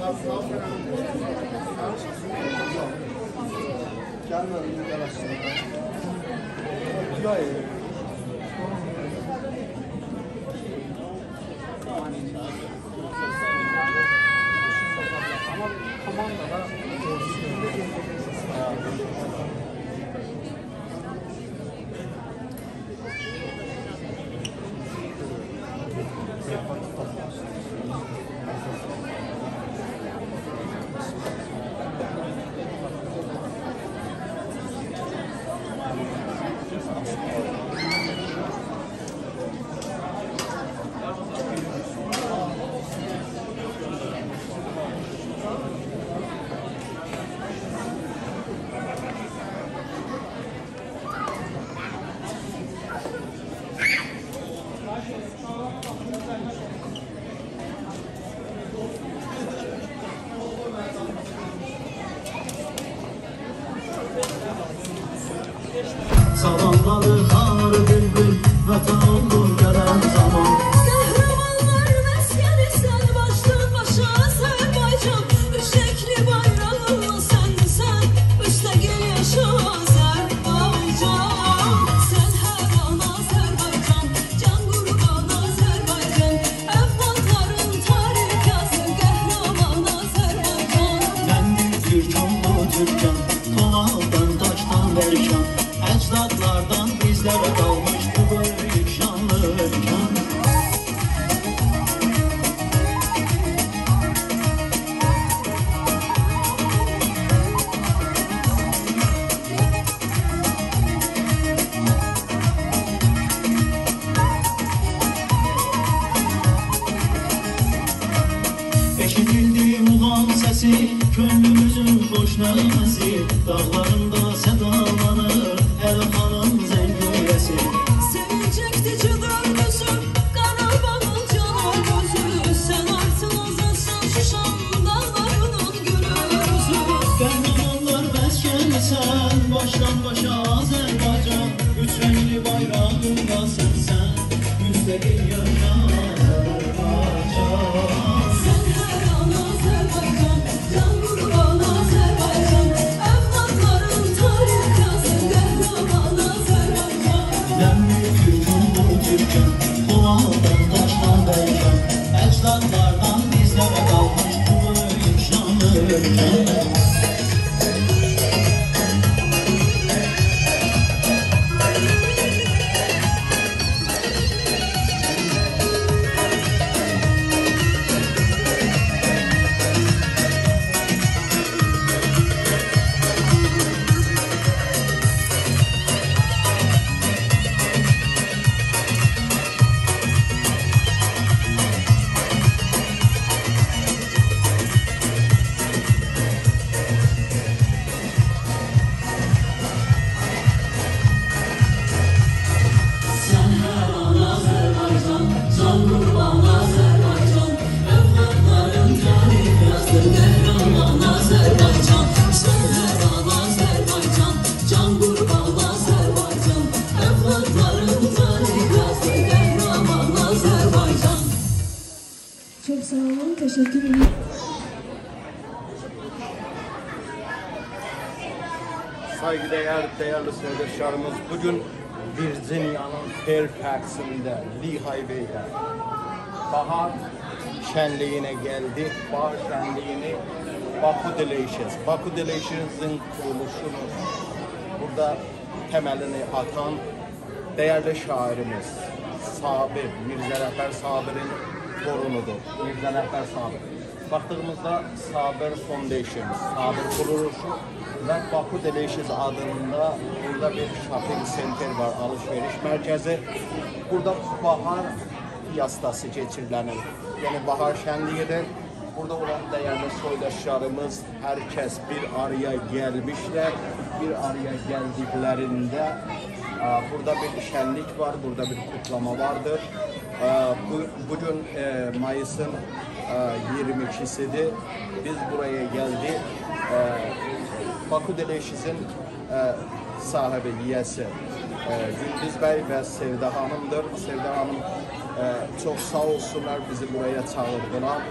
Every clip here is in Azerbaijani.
Gelmedim, gel aşağıda. Güzel. Ama komandada Salamladı xar bülbül vətən olur gələn zaman. Qəhrəmanlar məskəni sən başdan başa Azərbaycan. Üşəkli bayrağınla sən müstəqil yaşa Azərbaycan. Sən hər an Azərbaycan, can qurban Azərbaycan. Övladların tarix yazır qəhrəman Azərbaycan. Mən bir türkəm, bu türkəm, Tolaldan, daşdan verkəm. Əcdadlardan bizlərə qalmış bu böyük şanlı ölkəm. Eşidildi muğam səsi, könlümüzün xoş nəğməsi. Dağlarında sədalanır Əlxanın zəngürəsi. Sevincəkdi cıdır gözüm, Qarabağın canar gözü. Sən artıq azadsan Şuşan dağlarının gülüzü. Qəhrəmanlar məskənisən, başdan başa Azərbaycan. Üç rəngli bayrağınla sən müstəqil yaşa Azərbaycan. Sən hər an Azərbaycan, can qurban Azərbaycan. Övladların tarix yazır qəhrəman Azərbaycan. Mən bir türküm, bu türkəm, Tolaldan, daşdan verkəm. Əcdadlardan bizlərə qalmış bu böyük şanlı ölkəm. Çok sağ olun, teşekkür ederim. Saygıdeğer değerli seyircilerimiz, bugün Virginia'nın Fairfax'ında Lehigh Bay'de bahar şenliğine geldik. Bahar şenliğini Baku Deliciours'ın kuruluşunu burada temelini atan değerli şairimiz Sabir, Mirzə Rəhbər Sabir'in torunudur. Mirzə Rəhbər Sabir. Baktığımızda Sabir Foundation, Sabir kuruluşu ve Baku Delicious adında burada bir shopping center var, alışveriş merkezi. Burada bahar piyastası geçirilenir. Yani bahar şenliğidir. Burada olan değerli soydaşlarımız, herkes bir araya gelmişler. Bir araya geldiklerinde burada bir şenlik var, burada bir kutlama vardır. Bugün Mayıs'ın 22'sidir. Biz buraya geldik. Baku Deliciours'ın sahibi, yiyəsi Gündüz Bey ve Sevda Hanım'dır. Sevda Hanım çok sağ olsunlar, bizi buraya çağırdılar.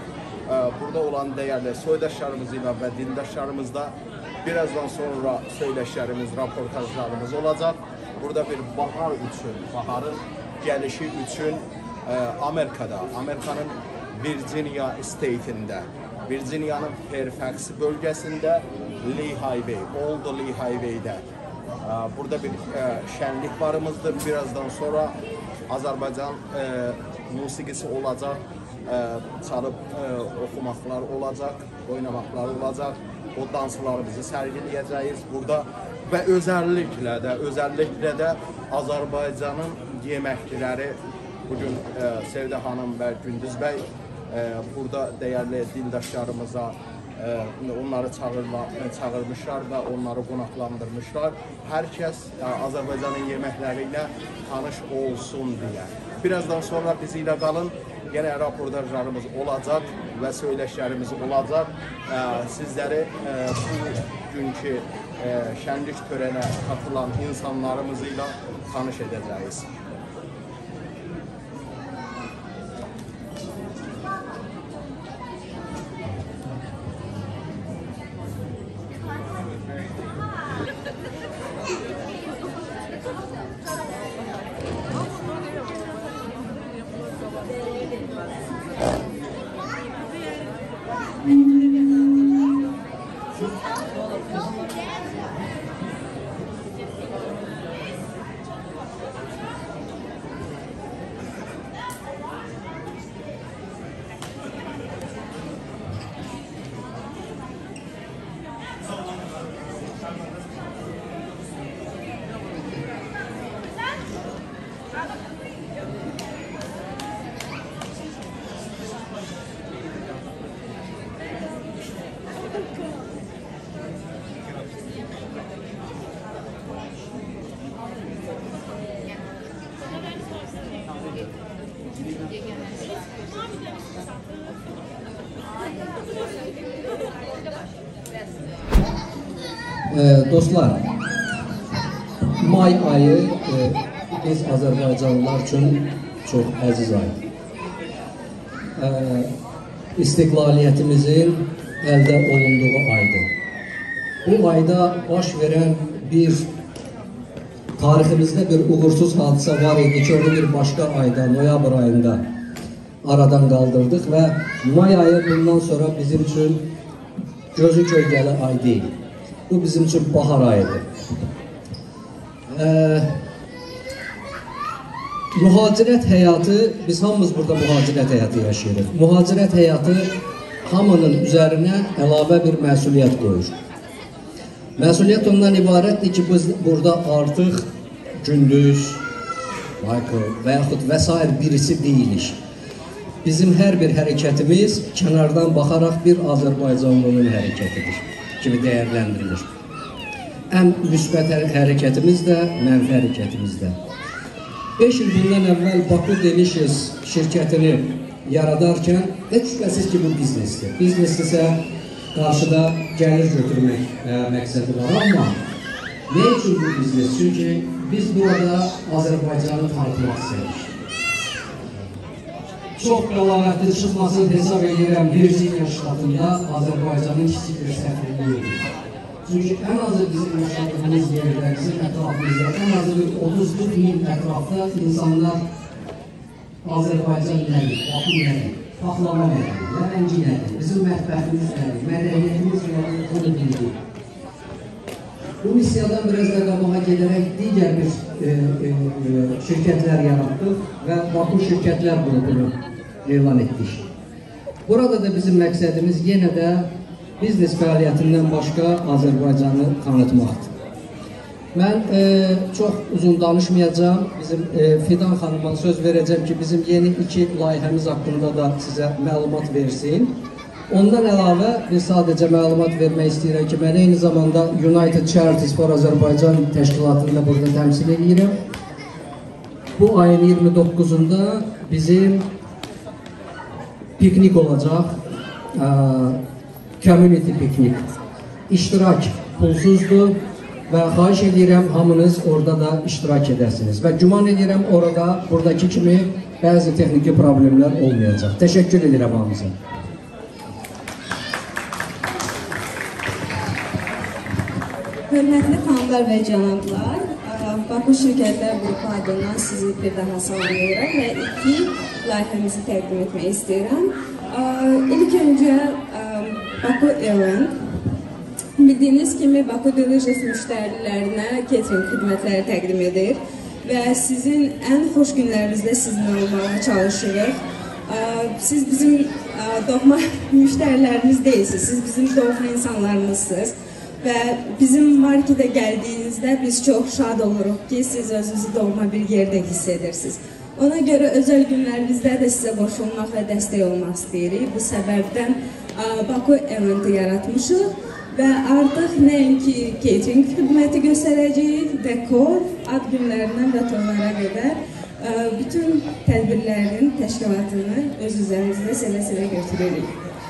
burada olan değerli soydaşlarımızla ve dindaşlarımızla birazdan sonra söyleşlerimiz, röportajlarımız olacak. Burada bir bahar üçün, baharın gelişi üçün Amerika'da, Amerika'nın Virginia State'inde, Virginia'nın Fairfax bölgesinde Lehigh Bay, Old Lehigh Bay'de burada bir şenlik varımızdır. Birazdan sonra Azerbaycan musikisi olacak, çalıp okumaklar olacak, oynamaklar olacak. O danslarımızı sergileyeceğiz burada ve özellikle de Azerbaycan'ın yemekleri bugün Sevde Hanım ve Gündüz Bey burada değerli dindaşlarımıza onları çağırmışlar ve onları qonaqlandırmışlar. Herkes Azerbaycan'ın yemekleriyle tanış olsun diye. Birazdan sonra bizimle kalın. Yine röportajlarımız olacak ve söyleşilerimiz olacak. Sizleri bu günkü şenlik törene katılan insanlarımızla tanış edeceğiz. Dostlar, may ayı biz Azərbaycanlılar üçün çox əziz ay. İstiqlaliyyətimizin əldə olunduğu aydır. Bu ayda baş verən bir tariximizdə bir uğursuz hadisə var idi ki, onu bir başqa ayda, noyabr ayında aradan qaldırdıq və may ayı bundan sonra bizim üçün gözü kölgəli ay deyil. Bu bizim için bahar ayıdır. Muhacirət həyatı, biz hamımız burada muhacirət həyatı yaşayırıq. Muhacirət həyatı hamının üzərinə əlavə bir məsuliyyət qoyur. Məsuliyyət ondan ibarətdir ki, biz burada artıq Gündüz, Michael və yaxud və s. birisi deyilik. Bizim hər bir hərəkətimiz kənardan baxaraq bir Azərbaycanlının hərəkətidir kimi dəyərləndirilir. Ən müsbət hərəkətimiz də, mənfi hərəkətimiz də. 5 il bundan əvvəl Baku Delicious şirkətini yaradarkən heç şübhəsiz ki, bu biznesdir. Biznes isə qarşıda gəlir götürmək məqsədi var, amma nə üçün bu biznes? Çünki biz burada Azərbaycanı tanıtmaq istəyirik. Çox qəlavətli çıxmasını hesab edirəm, Virginia ştatında Azərbaycanın kiçik bir səfirliyidir. Çünki ən azı bizim yaşadığımız yerdə, bizim ətrafımızda, ən azı bir 30-40 mil ətrafda insanlar Azərbaycan nədir, Baku nədir, paxlava nədir, ləngi nədir, bizim mətbəximiz nədir, mədəniyyətimiz nədir, bunu bildik. Bu missiyadan biraz da qabağa gedərək digər bir şirkətlər yaratdıq və Baku şirkətlər qrupunu elan etdik. Burada da bizim məqsədimiz yenə də biznes fəaliyyətindən başqa Azərbaycanı tanıtmaqdır. Mən çox uzun danışmayacağım. Bizim Fidan xanıma söz verəcəm ki, bizim yeni 2 layihəmiz haqqında da sizə məlumat versin. Ondan əlavə biz sadəcə məlumat vermək istəyirəm ki, mən eyni zamanda United Charities for Azərbaycan təşkilatını da burada təmsil edirəm. Bu ayın 29-unda bizim piknik olacaq, community piknik. İştirak pulsuzdur və xahiş edirəm hamınız orada da iştirak edəsiniz. Və güman edirəm orada, buradakı kimi bəzi texniki problemlər olmayacaq. Təşəkkür edirəm hamınıza. Hörmətli xanımlar və cənablar, Baku Şirkətlər Qrupu adından sizi bir daha salamlayıram və iki layihəmizi təqdim etmək istəyirəm. İlk öncə Baku Event. Bildiyiniz kimi Baku Delicious müştərilərinə catering xidmətləri təqdim edir və sizin ən xoş günlərinizdə sizinlə olmağa çalışırıq. Siz bizim doğma müştərilərimiz deyilsiniz, siz bizim doğma insanlarımızsınız. Və bizim marketə gəldiyinizdə biz çox şad oluruq ki, siz özünüzü doğma bir yerdə hiss edirsiniz. Ona görə özəl günlərimizdə də sizə qoşulmaq və dəstək olmaq istəyirik. Bu səbəbdən Baku Event'i yaratmışıq və artıq nəinki catering xidməti göstərəcəyik, dekor, ad günlərindən və tonlara qədər bütün tədbirlərin təşkilatını öz üzərimizdə sevə-sevə götürürük.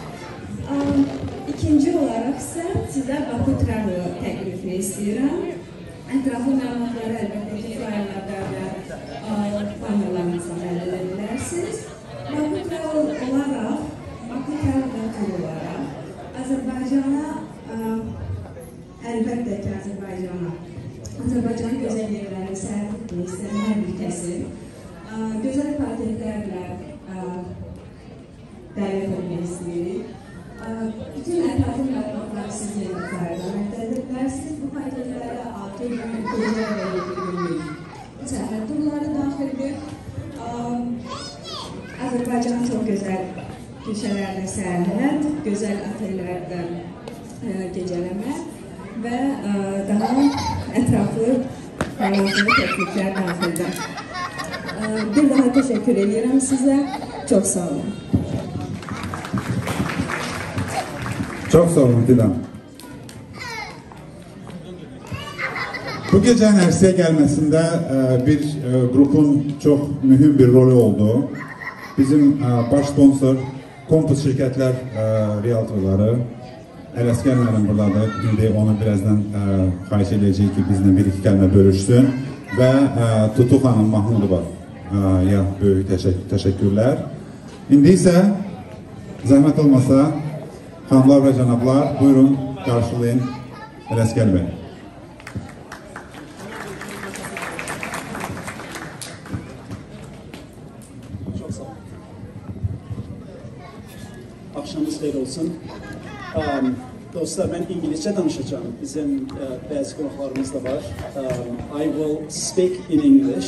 İkinci olaraq isə sizə Baku Travel təqdim etmək istəyirəm. Ətraflı məlumatları əlbəttə ki, fayellərdə və panellarımızdan əldə edə bilərsiniz. Baku Travel olaraq, Baku Travel tur olaraq Azərbaycana, əlbəttə ki, Azərbaycanın gözəl yerlərini səyahət etmək istəyən hər bir kəsin gözəl partiylərlə dəvət etmək istəyirik. Bütün ətraflı məlumatları siz yerdə faydalanmaqda edilərsiniz. Bu paketlərə 6 gün, gecə və 7 günlük səyahət turları daxildir. Azərbaycanın çox gözəl köşələrlə səyahət, gözəl otellərdə gecələmə və daha ətraflı faydalanmaqlı təkliflər daxildir. Bir daha təşəkkür edirəm sizə. Çox sağ olun. Çok sağ olun Dilan. Bu gecenin Ersi'ye gelmesinde bir grubun çok mühim bir rolü oldu. Bizim baş sponsor Kompus Şirketler Realtorları Ələsgər müəllim buradadır. İndi onu birazdan xahiş edəcəyik ki, bizlə bir-iki kəlmə bölüşsün və Tutu xanım Mahmudova böyük təşəkkürlər. İndi isə zəhmət olmasa xanımlar və cənablar, buyurun, qarşılayın Ələsgər bəy. Çok sağ olun. Akşamınız xeyir olsun. Dostlar, ben İngilizce danışacağım. Bizim bazı qonaqlarımız da var. I will speak in English.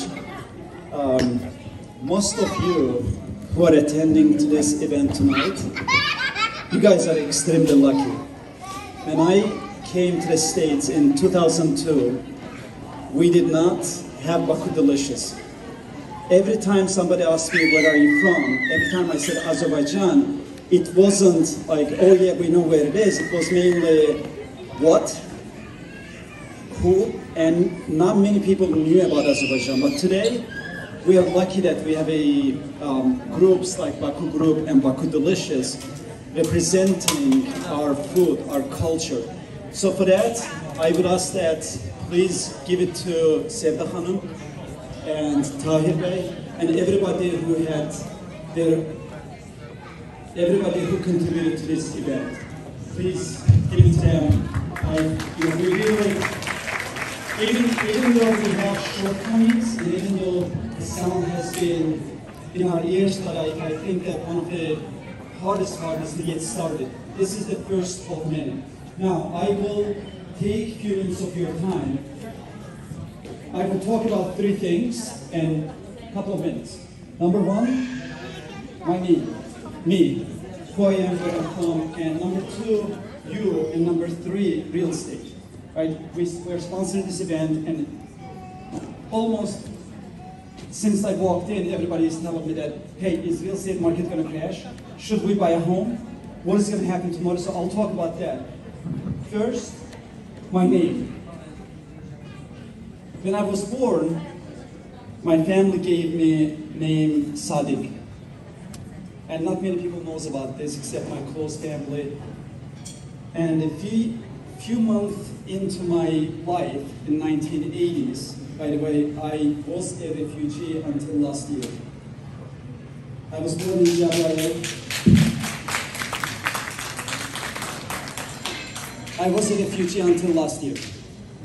Most of you who are attending to this event tonight, you guys are extremely lucky. When I came to the States in 2002, we did not have Baku Delicious. Every time somebody asked me, where are you from? Every time I said Azerbaijan, it wasn't like, oh yeah, we know where it is. It was mainly what, who, and not many people knew about Azerbaijan. But today, we are lucky that we have groups like Baku Group and Baku Delicious representing our food, our culture. So for that, I would ask that please give it to Sevda Hanım and Tahir Bey and everybody who had everybody who contributed to this event. Please give it to them. We really, even though we have shortcomings and even though the sound has been in our ears, but I think that one of the hardest part is to get started. This is the first of many. Now, I will take a few minutes of your time. I will talk about three things in a couple of minutes. Number one, my name, me, who I am, where I'm from, and number two, you, and number three, real estate. Right? We're sponsoring this event, and almost since I walked in, everybody is telling me that, hey, is real estate market going to crash? Should we buy a home? What is going to happen tomorrow? So I'll talk about that. First, my name. When I was born, my family gave me name Sadiq. And not many people knows about this except my close family. And a few months into my life in 1980s, by the way, I was a refugee until last year. I was born in January. I was a refugee until last year.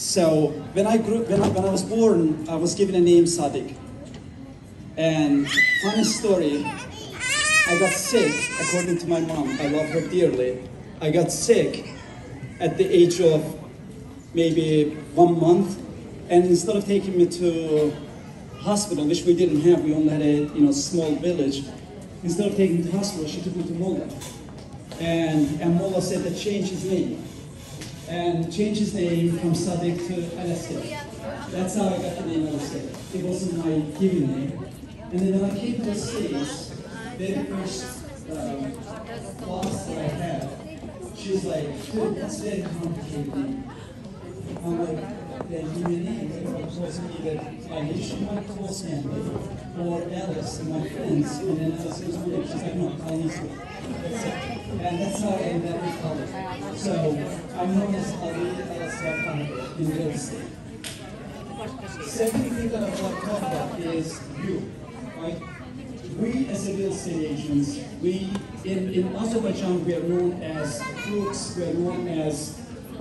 So when I was born, I was given a name Sadiq. And funny story, I got sick, according to my mom. I love her dearly. I got sick at the age of maybe 1 month, and instead of taking me to hospital, which we didn't have, we only had a small village. Instead of taking me to hospital, she took me to Molla, and Molla said that change his name, and change his name from Sadiq to Alaska. That's how I got the name Alaska. It wasn't my given name. And then when I came to the States, very first boss that I had, she was like, dude, that's very complicated name. I'm like, then give me a name. It was either my nation, my close family, or Alice and my friends. And then Alice was weird. She's like, no, call me Sadiq. That's it. And that's how I ended up with college. So I'm known as Ali Al-Asra in real estate. Second thing that I want to talk about is you. Right? We as a real estate agents, in Azerbaijan we are known as crooks, we are known as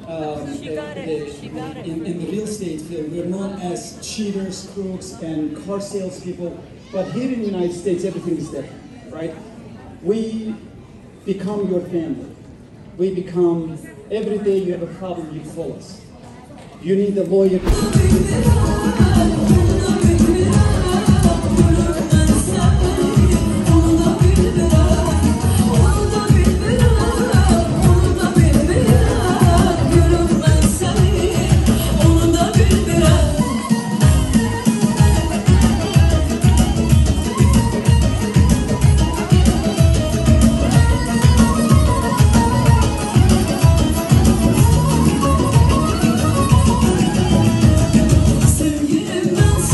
in the real estate field, we are known as cheaters, crooks, and car salespeople. But here in the United States, everything is different, right? We become your family. We become, every day you have a problem, you call us. You need a lawyer. Sevgilimden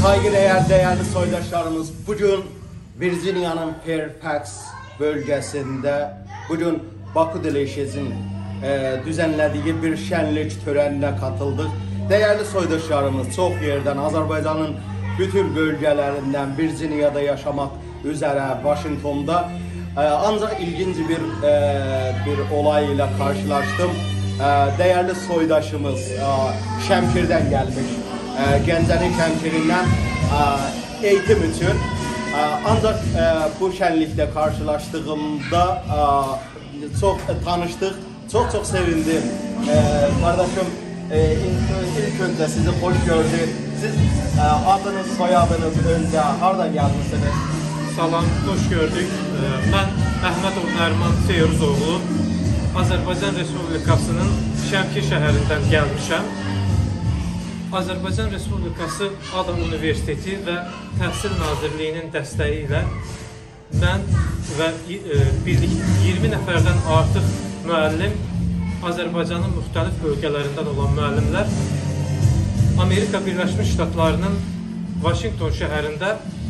Saygıdeğer değerli soydaşlarımız, bugün Virginia'nın Fairfax bölgesinde bugün Baku Deliciouus'un düzenlediği bir şenlik törenine katıldık. Değerli soydaşlarımız çok yerden, Azerbaycan'ın bütün bölgelerinden Virginia'da yaşamak üzere Washington'da ancak ilginç bir olayla karşılaştım. Değerli soydaşımız Şəmkirdən gelmiş. Gəncənin Şəmkirindən eğitim için. Ancak bu şenlikte karşılaştığımda çok tanıştık. Çok sevindim. Kardeşim ilk önce sizi hoş gördük. Siz adınız, soyadınız önce hardan gelmişsiniz? Salam, hoş gördük. Ben Əhmədov Nərman Feyruzoğlu, Azərbaycan Respublikasının Şəmkir şəhərindən gəlmişəm. Azərbaycan Respublikası ADA Universiteti və Təhsil Nazirliyinin dəstəyi ilə mən və 20 nəfərdən artıq müəllim, Azərbaycanın müxtəlif bölgələrindən olan müəllimlər Amerika Birləşmiş Ştatlarının Washington şəhərində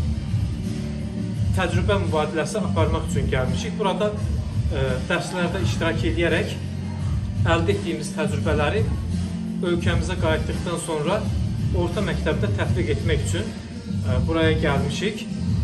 təcrübə mübadiləsi aparmaq üçün gəlmişik. Burada dərslərdə iştirak edərək əldə etdiyimiz təcrübələri ölkəmizə qayıtdıqdan sonra orta məktəbdə tətbiq etmək üçün buraya gəlmişik.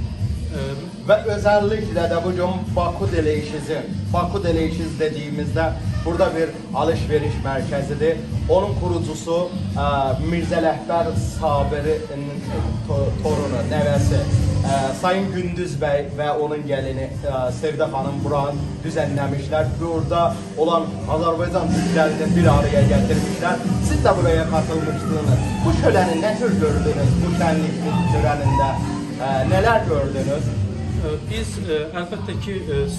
Ve özellikle de bugün Baku Delicious dediğimizde burada bir alışveriş merkezidir. Onun kurucusu Mirzə Ləhbər Sabir'in torunu, nevəsi Sayın Gündüz Bey ve onun gelini Sevda Hanım buranı düzenlemişler. Burada olan Azerbaycan Türklerini bir araya getirmişler. Siz de buraya katılmıştınız. Bu şöleni ne tür gördünüz? Bu şenlik töreninde neler gördünüz? Biz əlbəttə ki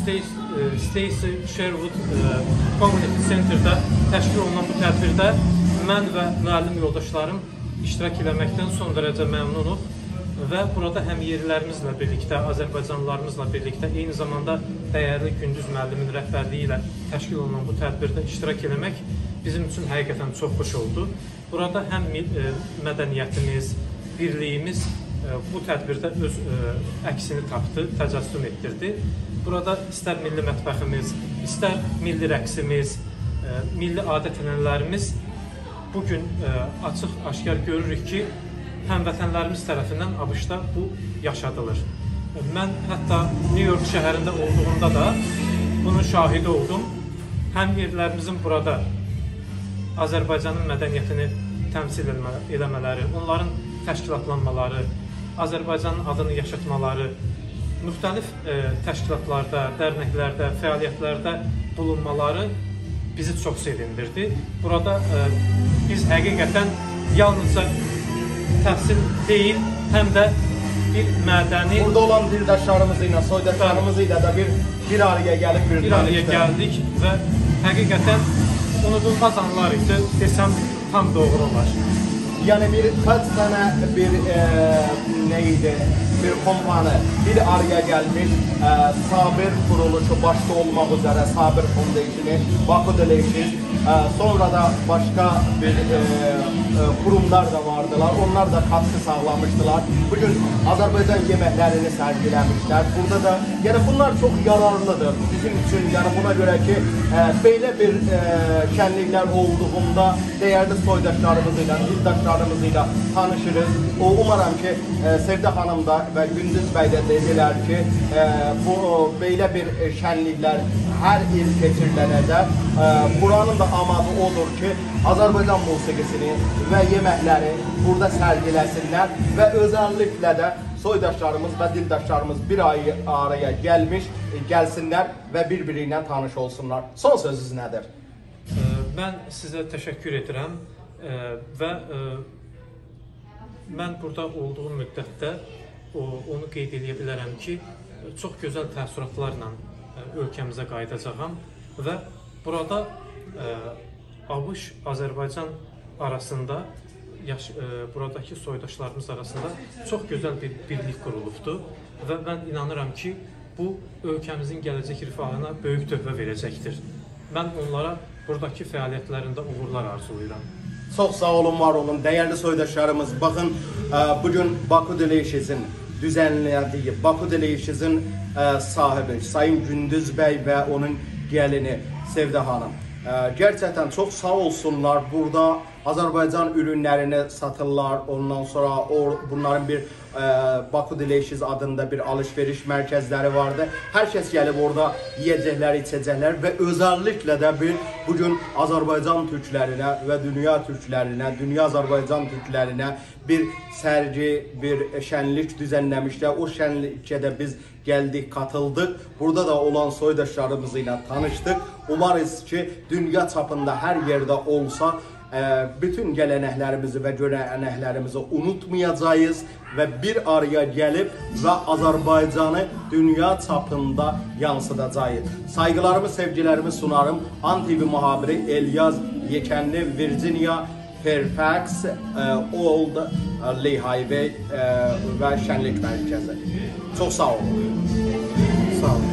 Stacy Sherwood Community Center'da təşkil olunan bu tədbirdə mən və müəllim yoldaşlarım iştirak etməkdən son dərəcə məmnunuq və burada həm yerlilərimizlə birlikdə, Azərbaycanlılarımızla birlikdə, eyni zamanda dəyərli Gündüz müəllimin rəhbərliyi ilə təşkil olunan bu tədbirdə iştirak etmək bizim üçün həqiqətən çox xoş oldu. Burada həm mədəniyyətimiz, birliyimiz bu tədbirdə öz əksini tapdı, təcəssüm etdirdi. Burada istər milli mətbəximiz, istər milli rəqsimiz, milli adət-ənənələrimiz bugün açıq-aşkar görürük ki, həmvətənlərimiz tərəfindən ABŞ-da bu yaşadılır. Mən hətta New York şəhərində olduğumda da bunun şahidi oldum. Həm yerlərimizin burada Azərbaycanın mədəniyyətini təmsil eləmələri, onların təşkilatlanmaları, Azərbaycanın adını yaşatmaları, müxtəlif təşkilatlarda, dərnəklərdə, fəaliyyətlərdə bulunmaları bizi çox sevindirdi. Burada biz həqiqətən yalnızca təhsil deyil, həm də bir mədəni... Burada olan dildaşlarımızla, soydaşlarımızla da bir araya gəlib bir araya gəldik və həqiqətən unudulmaz anlar idi, desəm tam doğru olar. Yani kaç tane neydi? Bir kompani bir araya gelmiş, Sabir kuruluşu başta olmak üzere Sabir Foundation'ı, Baku Delicious, sonra da başka bir kurumlar da vardılar. Onlar da katkı sağlamıştılar. Bugün Azerbaycan yemeklerini sergilemişler. Burada da yani bunlar çok yararlıdır bizim için. Yani buna göre ki böyle bir şenlikler olduğunda değerli soydaşlarımızla, dildaşlarımızla tanışırız. Umarım ki Sevda Hanım da ve Gündüz Bey de dediler ki bu böyle bir şenlikler her il keçirilənəcək. Buranın da amadı odur ki Azerbaycan musiqisini ve yemekleri burada sergilesinler ve özellikle de soydaşlarımız ve dildaşlarımız bir araya gelsinler ve birbiriyle tanış olsunlar. Son sözünüz nedir? Ben size teşekkür ederim ve mən burada olduğum müddətdə onu qeyd edə bilərəm ki, çox gözəl təəssüratlarla ölkəmizə qayıdacağam və burada ABŞ, Azərbaycan arasında, buradakı soydaşlarımız arasında çox gözəl bir birlik qurulubdur və mən inanıram ki, bu ölkəmizin gələcək rifahına böyük töhfə verəcəkdir. Mən onlara buradakı fəaliyyətlərində uğurlar arzulayıram. Çox sağ olun, var olun. Dəyərli soydaşlarımız, baxın, bugün Baku Delicies'in düzenlediği, Baku Delicies'in sahibi Sayın Gündüz Bey ve onun gelini Sevde Hanım. Gerçekten çok sağ olsunlar. Burada Azərbaycan ürünlərini satırlar. Ondan sonra bunların bir Baku Delicies adında bir alışveriş mərkəzləri vardı. Hər kəs gəlib orada yiyəcəklər, içəcəklər və özəlliklə də bugün Azərbaycan türklərinə və dünya türklərinə, dünya Azərbaycan türklərinə bir sərgi, bir şənlik düzənləmişlər. O şənlikə də biz gəldik, qatıldıq. Burada da olan soydaşlarımız ilə tanışdıq. Umarız ki, dünya çapında hər yerdə olsa, bütün gələnəklərimizi və görənəklərimizi unutmayacağız və bir araya gəlib və Azərbaycanı dünya çapında yansıdacağız. Saygılarımı, sevgilərimi sunarım. ANTV muhabiri Elyaz Yekənli, Virginia, Fairfax, Old Lee Highway və Şənlik Mərkəzi. Çox sağ olun. Sağ olun.